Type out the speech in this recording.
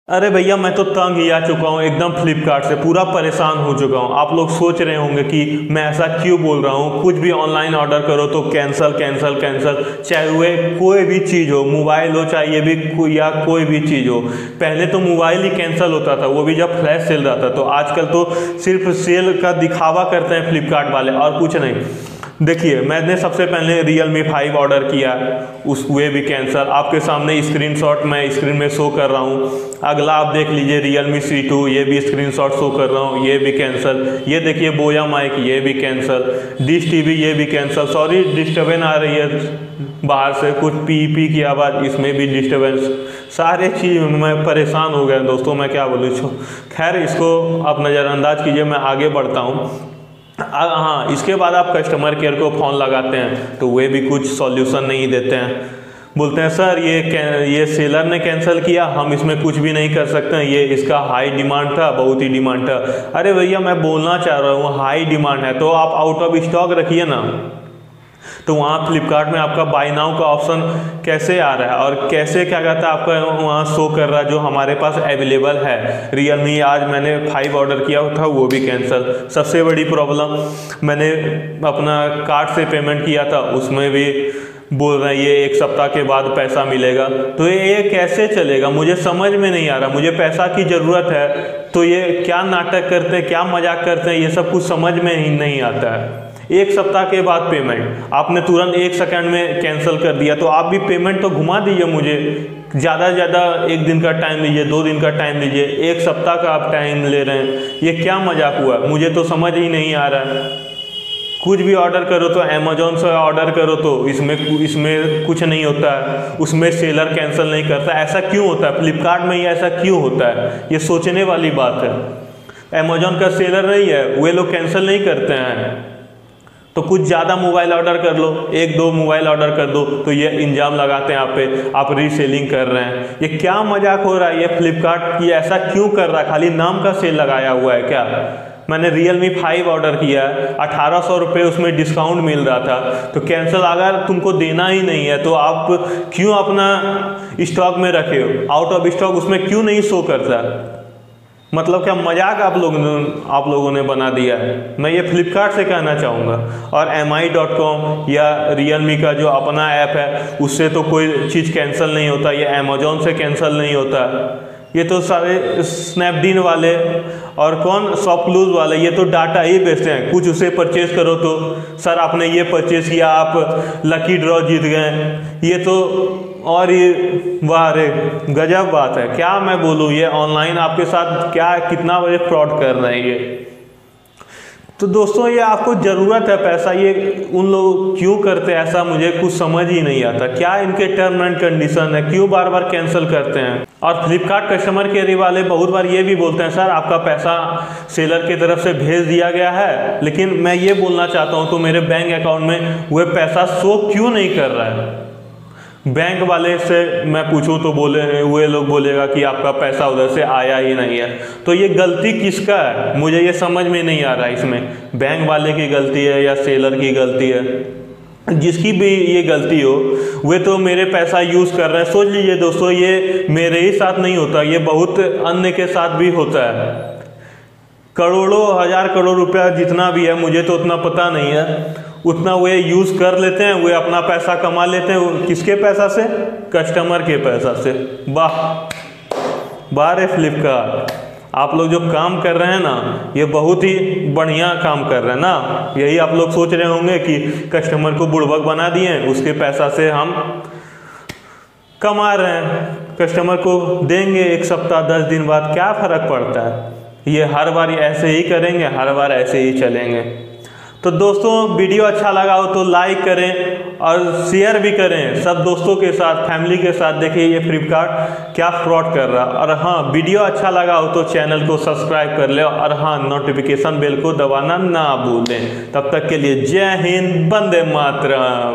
अरे भैया मैं तो तंग ही आ चुका हूँ एकदम फ्लिपकार्ट से, पूरा परेशान हो चुका हूँ। आप लोग सोच रहे होंगे कि मैं ऐसा क्यों बोल रहा हूँ। कुछ भी ऑनलाइन ऑर्डर करो तो कैंसल कैंसल कैंसल, चाहे वह कोई भी चीज़ हो, मोबाइल हो चाहे ये भी या कोई भी चीज़ हो। पहले तो मोबाइल ही कैंसिल होता था, वो भी जब फ्लैश सेल रहता। तो आजकल तो सिर्फ सेल का दिखावा करते हैं फ्लिपकार्ट वाले और कुछ नहीं। देखिए मैंने सबसे पहले Realme 5 ऑर्डर किया, उस वे भी कैंसिल। आपके सामने स्क्रीनशॉट मैं स्क्रीन में शो कर रहा हूँ। अगला आप देख लीजिए Realme C2, ये भी स्क्रीनशॉट शो कर रहा हूँ, ये भी कैंसिल। ये देखिए बोया माइक, ये भी कैंसिल। डिश टीवी ये भी कैंसिल। सॉरी डिस्टर्बेंस आ रही है बाहर से, कुछ पी पी की आवाज़, इसमें भी डिस्टर्बेंस। सारे चीज़ मैं परेशान हो गया दोस्तों, मैं क्या बोलूँ। खैर इसको आप नज़रअंदाज कीजिए, मैं आगे बढ़ता हूँ। हाँ, इसके बाद आप कस्टमर केयर को फ़ोन लगाते हैं तो वे भी कुछ सॉल्यूशन नहीं देते हैं। बोलते हैं सर ये सेलर ने कैंसिल किया, हम इसमें कुछ भी नहीं कर सकते हैं, ये इसका हाई डिमांड था, बहुत ही डिमांड था। अरे भैया मैं बोलना चाह रहा हूँ हाई डिमांड है तो आप आउट ऑफ स्टॉक रखिए ना। तो वहाँ फ्लिपकार्ट में आपका बाय नाउ का ऑप्शन कैसे आ रहा है और कैसे क्या कहता है आपका वहाँ शो कर रहा है जो हमारे पास अवेलेबल है। Realme आज मैंने 5 ऑर्डर किया था, वो भी कैंसिल। सबसे बड़ी प्रॉब्लम, मैंने अपना कार्ड से पेमेंट किया था, उसमें भी बोल रहे हैं ये 1 सप्ताह के बाद पैसा मिलेगा। तो ये कैसे चलेगा, मुझे समझ में नहीं आ रहा। मुझे पैसा की ज़रूरत है तो ये क्या नाटक करते हैं, क्या मजाक करते हैं, ये सब कुछ समझ में ही नहीं आता है। 1 सप्ताह के बाद पेमेंट, आपने तुरंत 1 सेकंड में कैंसिल कर दिया। तो आप भी पेमेंट तो घुमा दीजिए मुझे, ज़्यादा से ज़्यादा 1 दिन का टाइम लीजिए, 2 दिन का टाइम लीजिए, 1 सप्ताह का आप टाइम ले रहे हैं। ये क्या मजाक हुआ, मुझे तो समझ ही नहीं आ रहा है। कुछ भी ऑर्डर करो तो अमेजोन से ऑर्डर करो तो इसमें कुछ नहीं होता है, उसमें सेलर कैंसिल नहीं करता। ऐसा क्यों होता है फ्लिपकार्ट में, ये ऐसा क्यों होता है, ये सोचने वाली बात है। अमेजोन का सेलर नहीं है, वे लोग कैंसिल नहीं करते हैं। तो कुछ ज़्यादा मोबाइल ऑर्डर कर लो, 1-2 मोबाइल ऑर्डर कर दो तो ये इंजाम लगाते हैं आप पे, आप रीसेलिंग कर रहे हैं। ये क्या मजाक हो रहा है, ये फ्लिपकार्ट ये ऐसा क्यों कर रहा है, खाली नाम का सेल लगाया हुआ है क्या। मैंने Realme 5 ऑर्डर किया, 1800 रुपये उसमें डिस्काउंट मिल रहा था। तो कैंसिल अगर तुमको देना ही नहीं है तो आप क्यों अपना स्टॉक में रखे हो, आउट ऑफ स्टॉक उसमें क्यों नहीं शो करता। मतलब क्या मजाक आप लोगों ने बना दिया है। मैं ये फ्लिपकार्ट से कहना चाहूँगा। और mi.com या Realme का जो अपना ऐप है उससे तो कोई चीज़ कैंसिल नहीं होता, ये अमेजोन से कैंसिल नहीं होता। ये तो सारे स्नैपडील वाले और कौन शॉपक्लूज वाले, ये तो डाटा ही बेचते हैं। कुछ उसे परचेज करो तो सर आपने ये परचेज किया, आप लकी ड्रॉ जीत गए। ये तो और ये वाह रे गजब बात है, क्या मैं बोलूँ। ये ऑनलाइन आपके साथ क्या कितना बड़े फ्रॉड कर रहे हैं ये। तो दोस्तों ये आपको ज़रूरत है पैसा, ये उन लोग क्यों करते हैं ऐसा, मुझे कुछ समझ ही नहीं आता। क्या इनके टर्म एंड कंडीशन है, क्यों बार बार कैंसिल करते हैं। और फ्लिपकार्ट कस्टमर केयर वाले बहुत बार ये भी बोलते हैं सर आपका पैसा सेलर की तरफ से भेज दिया गया है, लेकिन मैं ये बोलना चाहता हूँ तो मेरे बैंक अकाउंट में वह पैसा शो क्यों नहीं कर रहा है। बैंक वाले से मैं पूछूं तो वे लोग बोलेगा कि आपका पैसा उधर से आया ही नहीं है। तो ये गलती किसका है, मुझे ये समझ में नहीं आ रहा है। इसमें बैंक वाले की गलती है या सेलर की गलती है। जिसकी भी ये गलती हो, वे तो मेरे पैसा यूज़ कर रहे हैं। सोच लीजिए दोस्तों, ये मेरे ही साथ नहीं होता, ये बहुत अन्य के साथ भी होता है। करोड़ों हजार करोड़ रुपया जितना भी है, मुझे तो उतना पता नहीं है, उतना वे यूज़ कर लेते हैं, वे अपना पैसा कमा लेते हैं। किसके पैसा से, कस्टमर के पैसा से। वाह वाह रे फ्लिपकार्ट, आप लोग जो काम कर रहे हैं ना ये बहुत ही बढ़िया काम कर रहे हैं ना। यही आप लोग सोच रहे होंगे कि कस्टमर को बुड़बक बना दिए, उसके पैसा से हम कमा रहे हैं, कस्टमर को देंगे 1 सप्ताह 10 दिन बाद, क्या फ़र्क पड़ता है। ये हर बार ऐसे ही करेंगे, हर बार ऐसे ही चलेंगे। तो दोस्तों वीडियो अच्छा लगा हो तो लाइक करें और शेयर भी करें सब दोस्तों के साथ, फैमिली के साथ। देखिए ये फ्लिपकार्ट क्या फ्रॉड कर रहा है। और हाँ, वीडियो अच्छा लगा हो तो चैनल को सब्सक्राइब कर ले और हाँ नोटिफिकेशन बेल को दबाना ना भूलें। तब तक के लिए जय हिंद, वंदे मातरम।